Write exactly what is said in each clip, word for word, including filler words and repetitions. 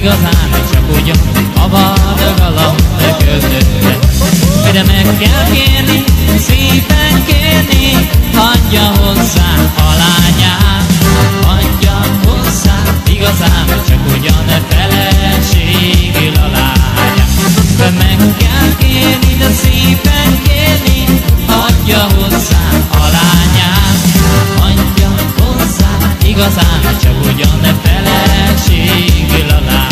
igazán csak ugyan a vargalam kötötte. De meg kell kérni, szépen kérni, adja hozzá a lányát, adja hozzá igazán csak ugyan feleségül a lányát. De meg kell kérni, de szépen kérni, adja hozzá a lányát, adja hozzá igazán csak ugyan feleségül a lányát.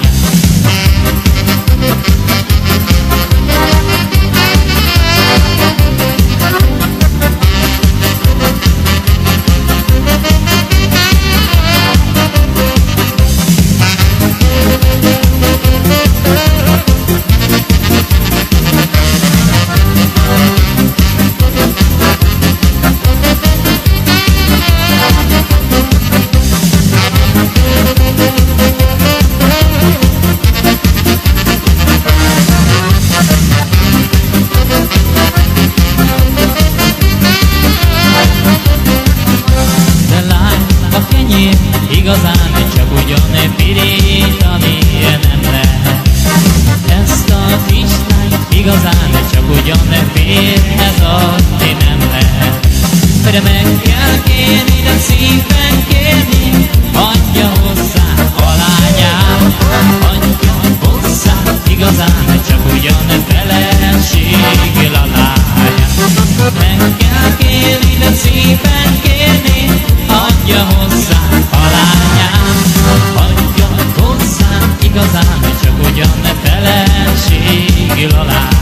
Igazán csak ugyan pirítani nem lehet. Ezt a kislányt igazán csak ugyan férhez adni nem lehet. De meg kell kérni, de szépen kérni, adja hozzá a lányát, adja hozzá igazán csak ugyan feleségül a lányát. Meg kell kérni, de szépen kérni, adja hozzá a lányát, adja hozzá igazán csak ugyan feleségül a lányát.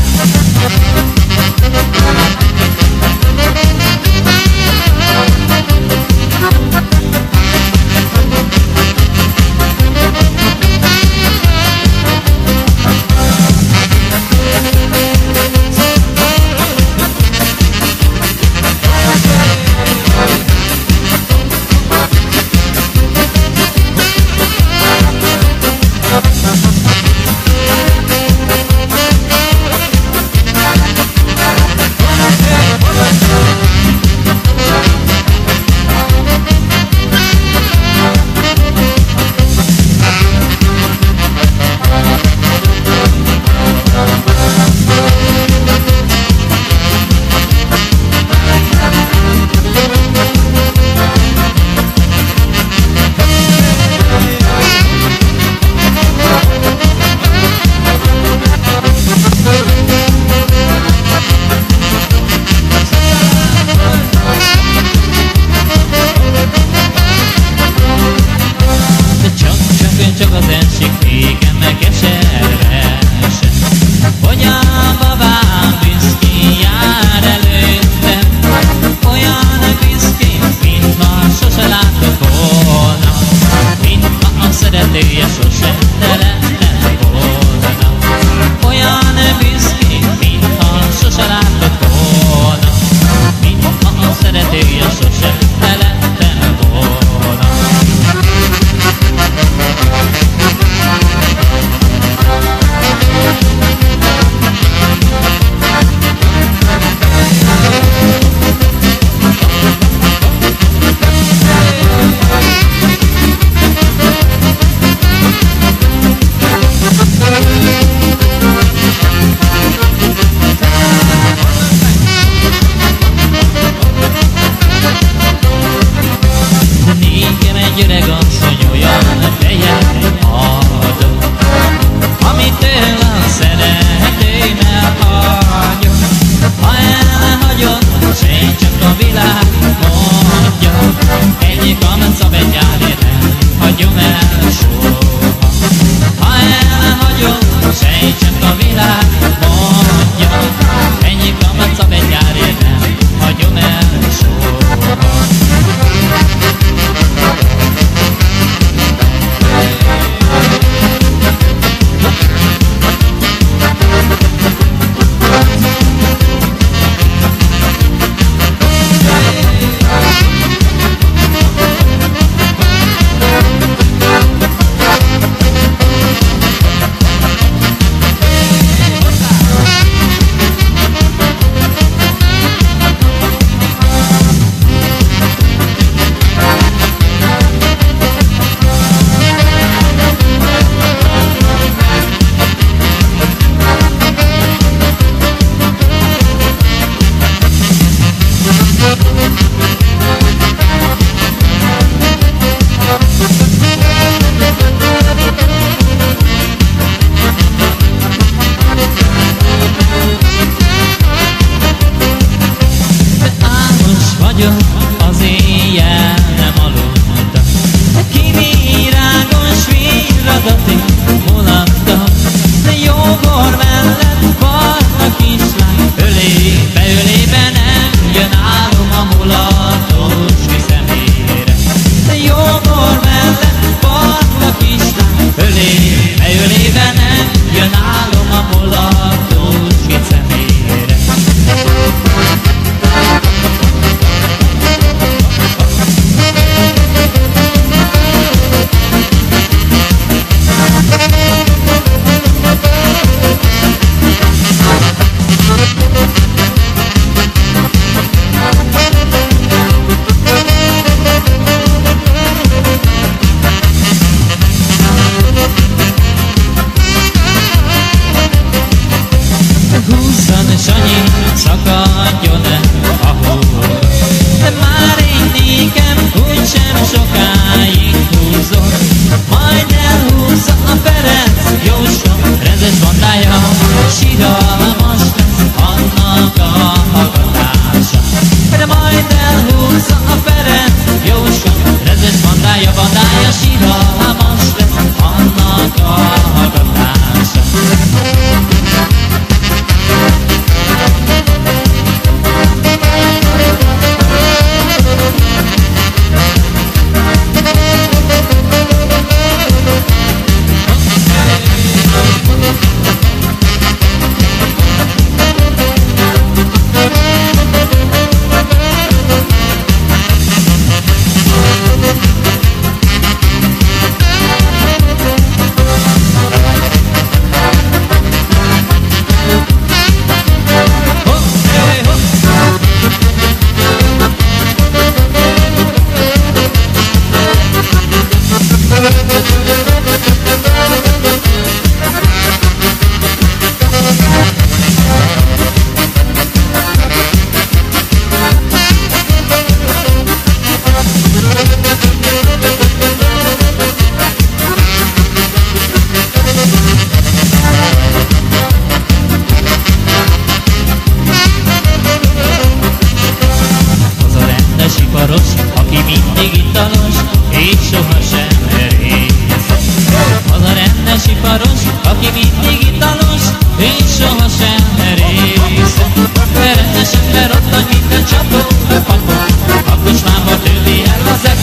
Csak az enség végem keserve esett, hogy a babám büszkén jár előttem, olyan büszkén, mintha sose látott volna, mintha a szeretője sose teremtett volna. Olyan büszkén, mintha sose látott volna, mintha a szeretője sose teremtett volna.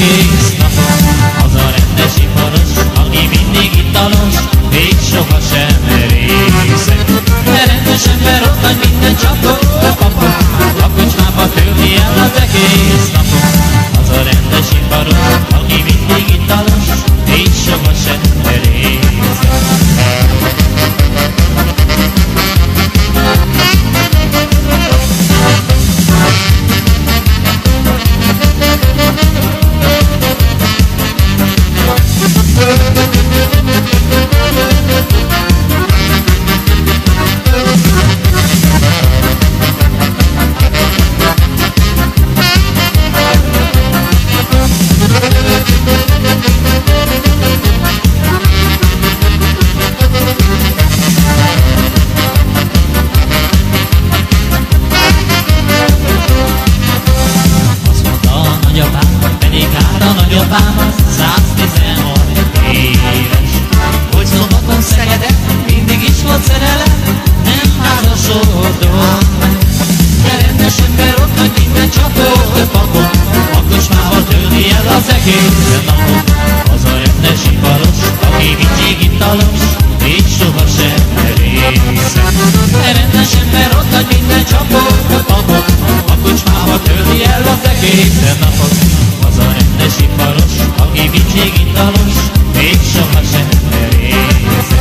egész napon. Az a rendes iparos, aki mindig italos, és sohasem részeg. De rendes ember ott hagy minden csapot, a papot, a kocsmába tölti el az egész napon. Az a rendes iparos, aki mindig italos, és sohasem részeg. Nagyapám száztizenhat éves, hogy szombaton Szegeden mindig is volt szerelem, nem házasodott meg. De rendes ember ott hagy minden csapot, pakot, a kocsmába tölti el az egész napot. Az a rendes iparos, aki mindig italos, és sohasem részeg. De rendes ember ott hagy minden csapot, pakot, a kocsmába tölti el az egész napot. Az a rendes iparos, aki mindig italos, és sohasem részeg.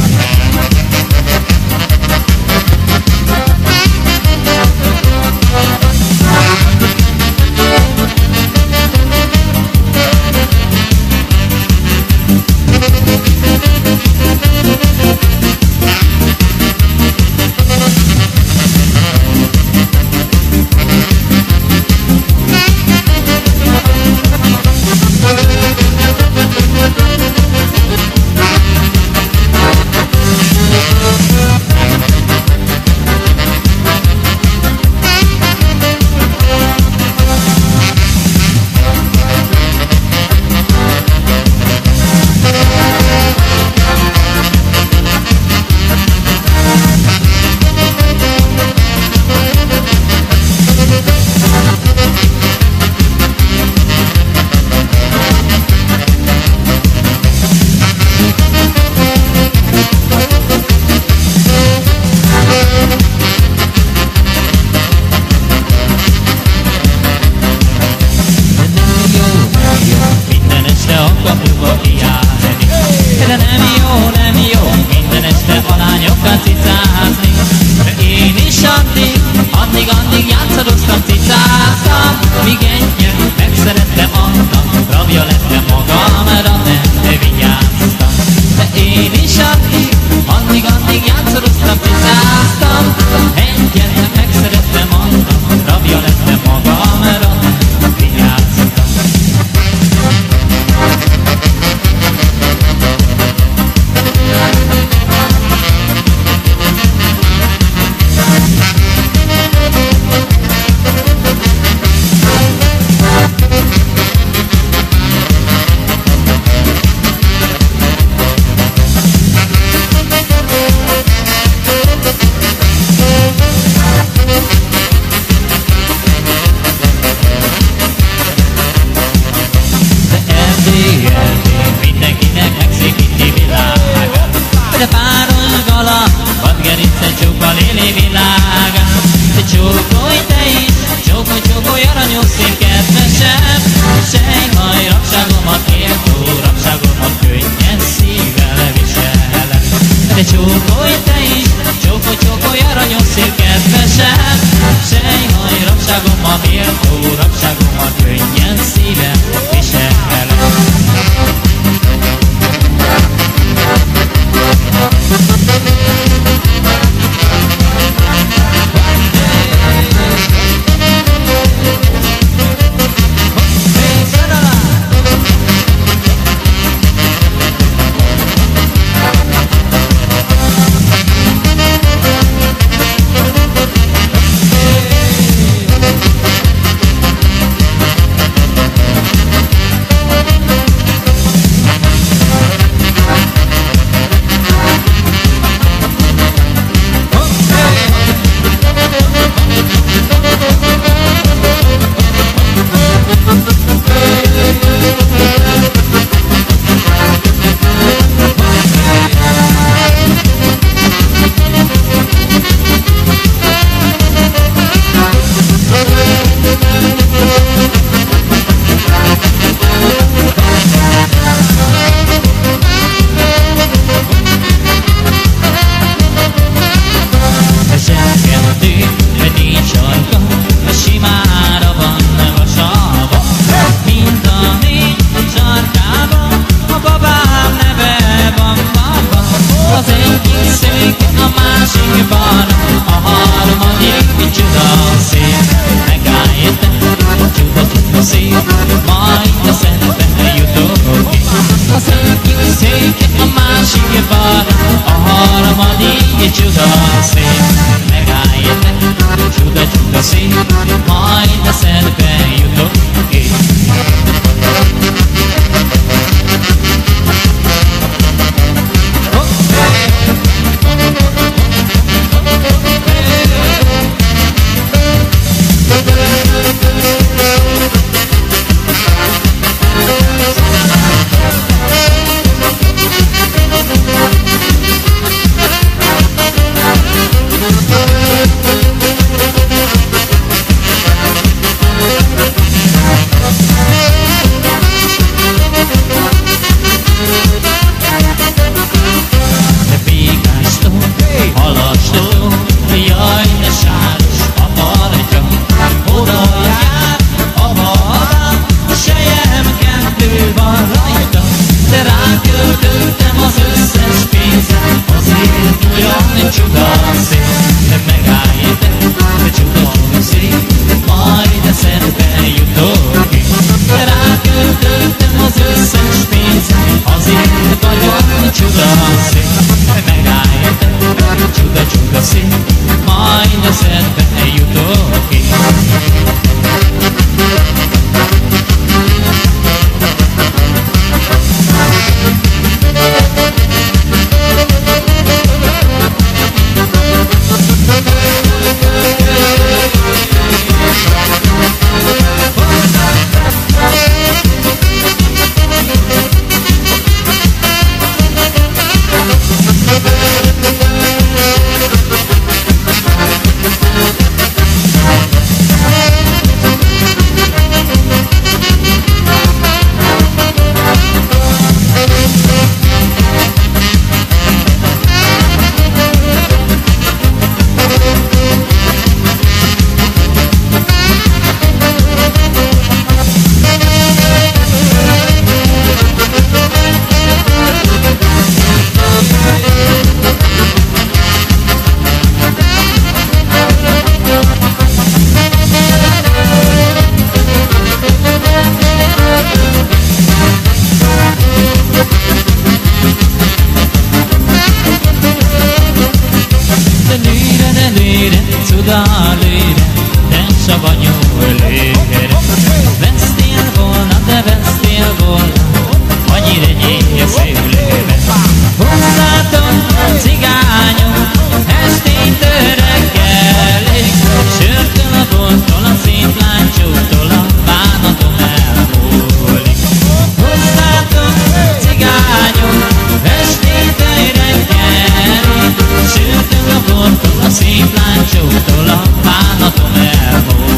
De nem jó, nem jó minden este a lányokkal cicázni. De én is addig, addig, addig játszadoztam, cicáztam, míg engem megszerettem annak, rabja lettem magamra, nem vigyáztam. De én is addig, addig, addig játszadoztam, cicáztam, engem megszerettem annak, rabja lettem magamra, nem vigyáztam. csuda lőre, de savanyú lőre. Vesztél volna, de vesztél volna, annyira nyílja szőlőbe. Hozzátok, cigányok, estén törekelik, sörtől a bolttól, a szép láncsóktól, a bánatom elmúlik. Hozzátok, cigányok, estén törekelik, sörtől a bolttól, a szép láncsóktól, a bánatom elmúlik.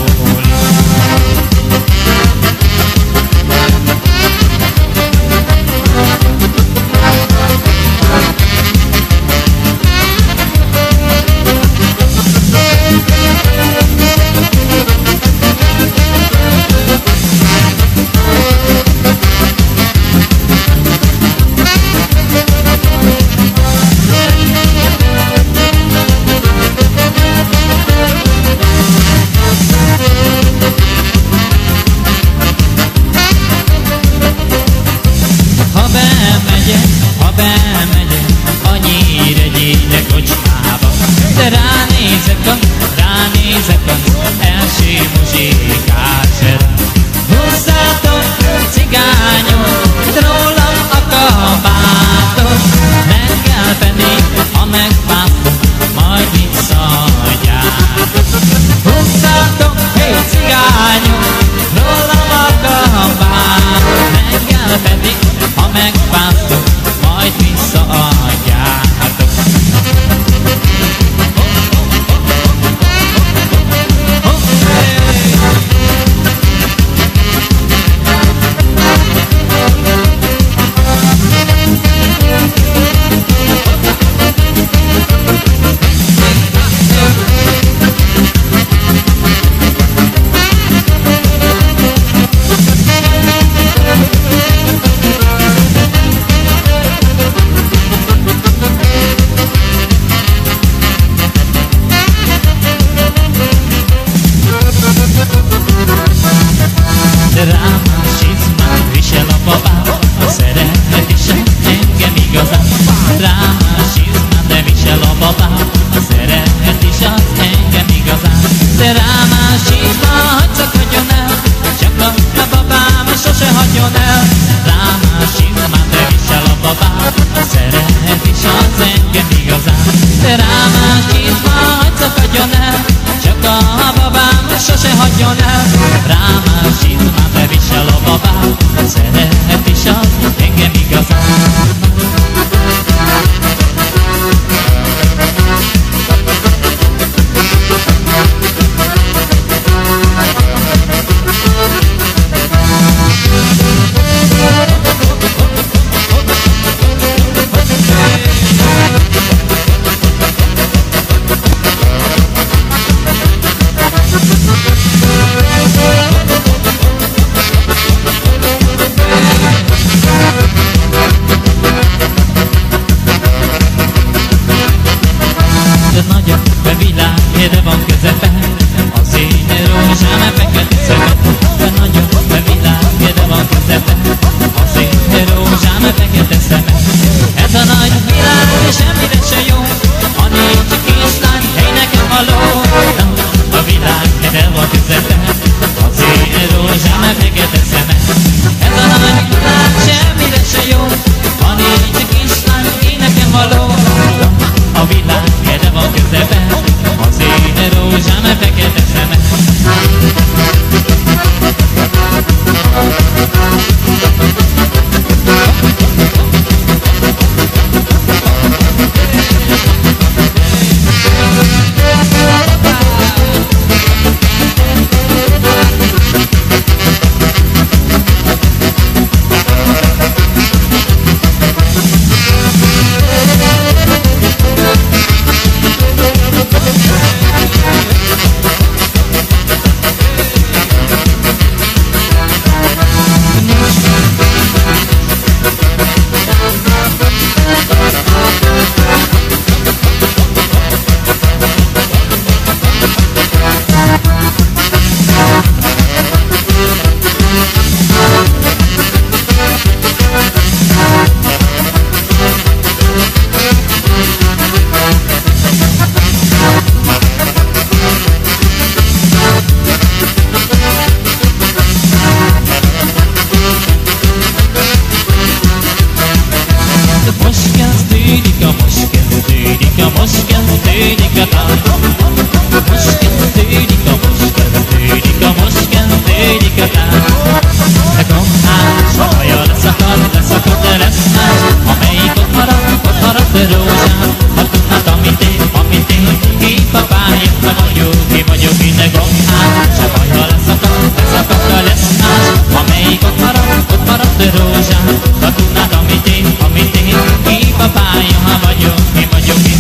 kezdődik a, most kezdődik a tánc. Most kezdődik a, most kezdődik a, most kezdődik a tánc. De gombás, a haja leszakad, leszakad, de lesz más. Amelyik ott marad, ott marad a rózsán. Ha tudnád, amit én, amit én, ki papája, ha vagyok, ki vagyok én, de gombás. A haja leszakad, leszakad, de lesz más. Amelyik ott marad, ott marad a rózsán. Ha tudnád, amit én, amit én, ki papája, ha vagyok, ki vagyok én.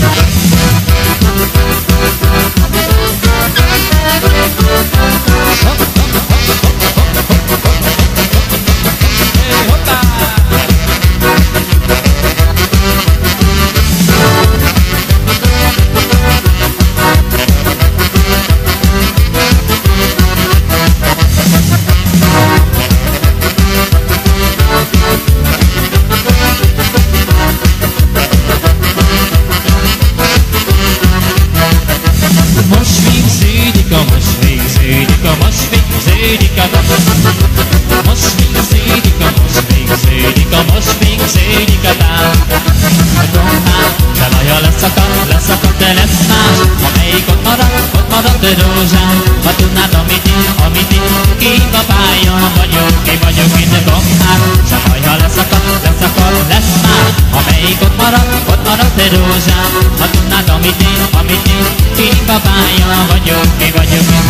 Rózsán, ha tudnád, amit én, amit én, ki papája vagyok, ki vagyok én, de gombát, csak hajha leszakad, leszakad, lesz már, amelyik ott marad, ott marad de rózsán, ha tudnád, amit én, amit én, ki papája vagyok, ki vagyok én.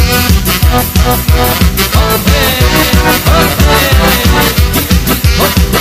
Oh, hey, oh, hey, oh, hey.